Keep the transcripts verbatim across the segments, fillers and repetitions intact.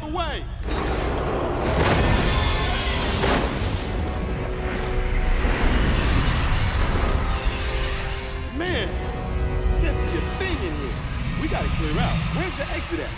the way! Man, can't see a thing in here. We gotta clear out. Where's the exit at?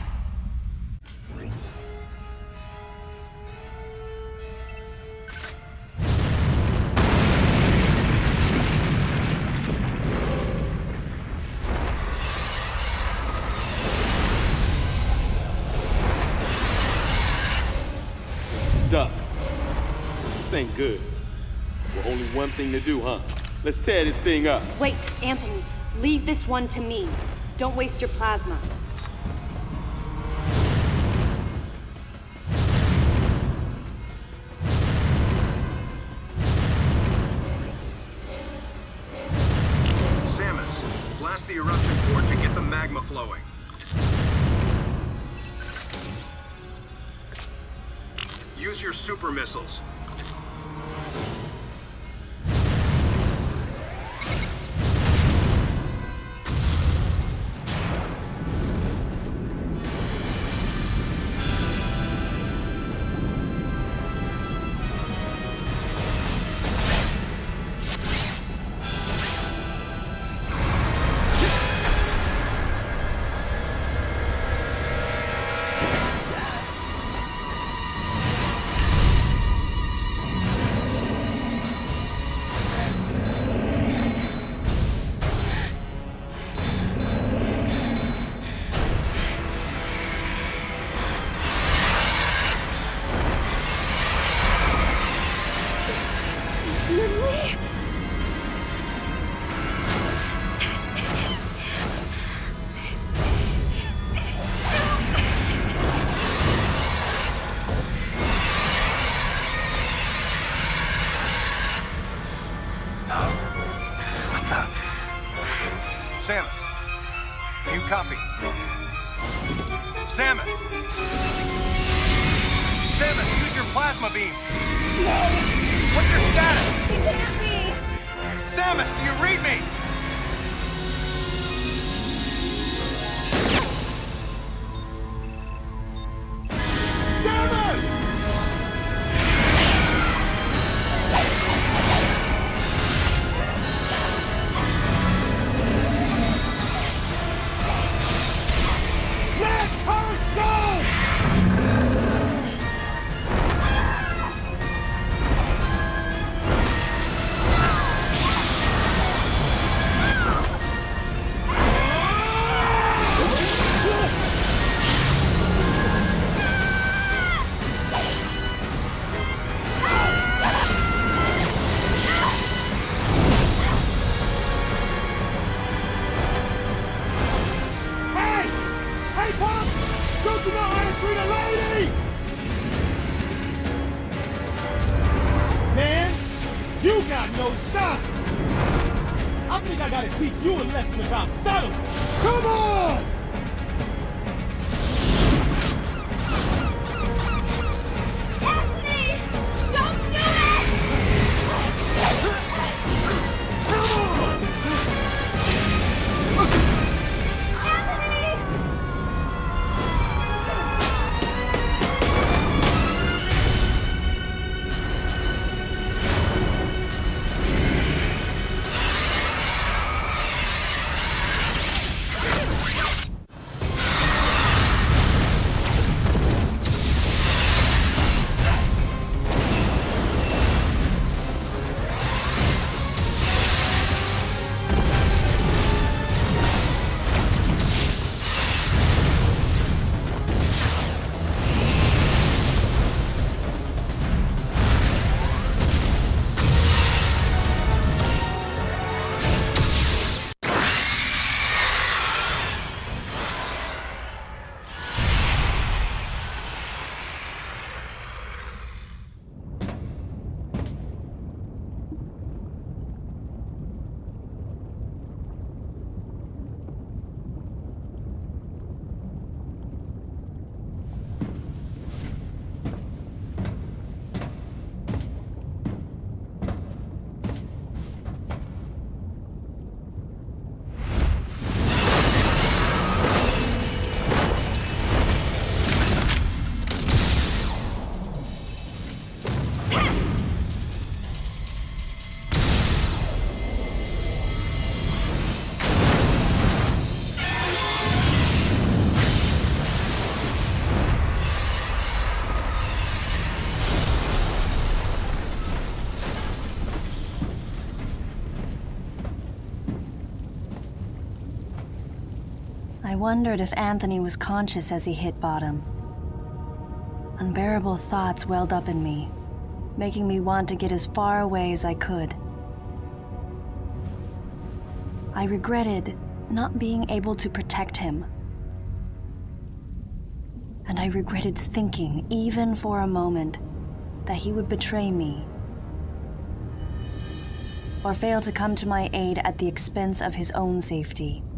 Duck. This ain't good. Well, only one thing to do, huh? Let's tear this thing up. Wait, Anthony. Leave this one to me. Don't waste your plasma. Samus, blast the eruption port to get the magma flowing. Use your super missiles. Samus, do you copy? Samus! Samus, use your plasma beam! No! What's your status? It can't be! Samus, do you read me? Samus! Let her go! Hey! Hey, Pop! Don't you know how to treat a lady? Man, you got no style. I think I gotta teach you a lesson about subtlety. Come on! Anthony! Don't do it! Come on! Anthony! I wondered if Anthony was conscious as he hit bottom. Unbearable thoughts welled up in me, making me want to get as far away as I could. I regretted not being able to protect him. And I regretted thinking, even for a moment, that he would betray me or fail to come to my aid at the expense of his own safety.